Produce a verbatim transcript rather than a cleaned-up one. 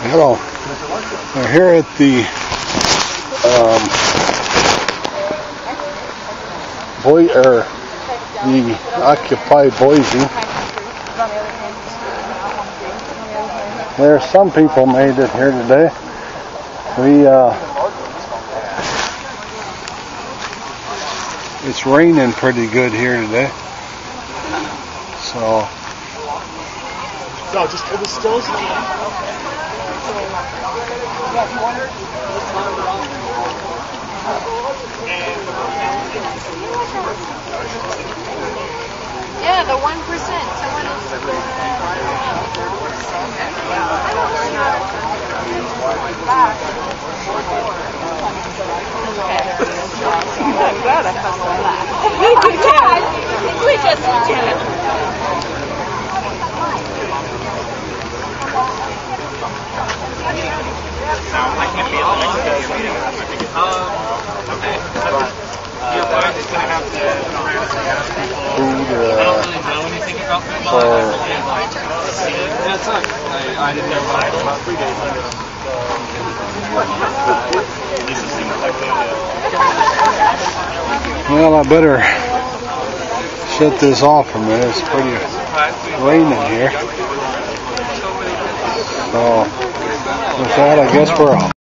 Hello. We're here at the um, Boy, er, the Occupy Boise. There, some people made it here today. We uh, it's raining pretty good here today. So. No, just hold as still as you can. Yeah, the one percent. Someone else. I'm glad I found that. We just I can't be at the next day meeting. Um, okay. Your wife is going to have to Food, uh, I don't really know anything about football. for That sucks. I, I didn't know about it about three days ago. well, I better shut this off for a minute. It's pretty raining here. So, with that, I guess we're off.